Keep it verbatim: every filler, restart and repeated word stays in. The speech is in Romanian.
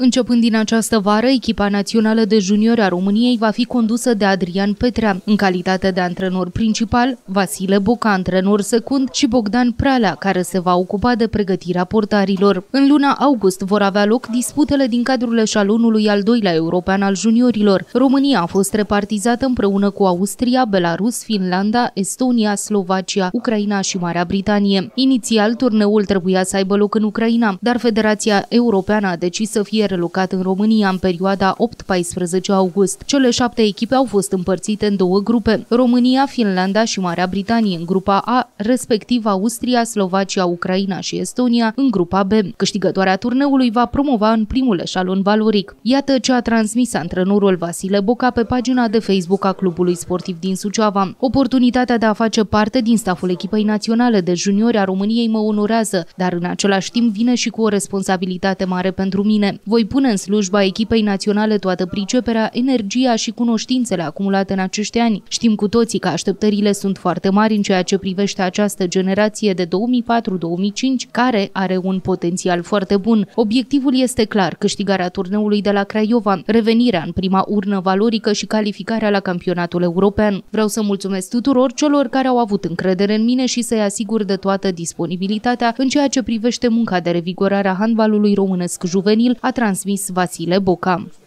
Începând din această vară, echipa națională de juniori a României va fi condusă de Adrian Petrea, în calitate de antrenor principal, Vasile Boca, antrenor secund și Bogdan Pralea, care se va ocupa de pregătirea portarilor. În luna august vor avea loc disputele din cadrul eșalonului al doilea european al juniorilor. România a fost repartizată împreună cu Austria, Belarus, Finlanda, Estonia, Slovacia, Ucraina și Marea Britanie. Inițial, turneul trebuia să aibă loc în Ucraina, dar Federația Europeană a decis să fie relocat în România în perioada opt-paisprezece august. Cele șapte echipe au fost împărțite în două grupe: România, Finlanda și Marea Britanie în grupa A, respectiv Austria, Slovacia, Ucraina și Estonia în grupa B. Câștigătoarea turneului va promova în primul eșalon valoric. Iată ce a transmis antrenorul Vasile Boca pe pagina de Facebook a clubului sportiv din Suceava. Oportunitatea de a face parte din staful echipei naționale de juniori a României mă onorează, dar în același timp vine și cu o responsabilitate mare pentru mine. Voi pune în slujba echipei naționale toată priceperea, energia și cunoștințele acumulate în acești ani. Știm cu toții că așteptările sunt foarte mari în ceea ce privește această generație de două mii patru două mii cinci, care are un potențial foarte bun. Obiectivul este clar: câștigarea turneului de la Craiova, revenirea în prima urnă valorică și calificarea la campionatul european. Vreau să mulțumesc tuturor celor care au avut încredere în mine și să-i asigur de toată disponibilitatea în ceea ce privește munca de revigorare a handbalului românesc juvenil, a transmis Vasile Boca.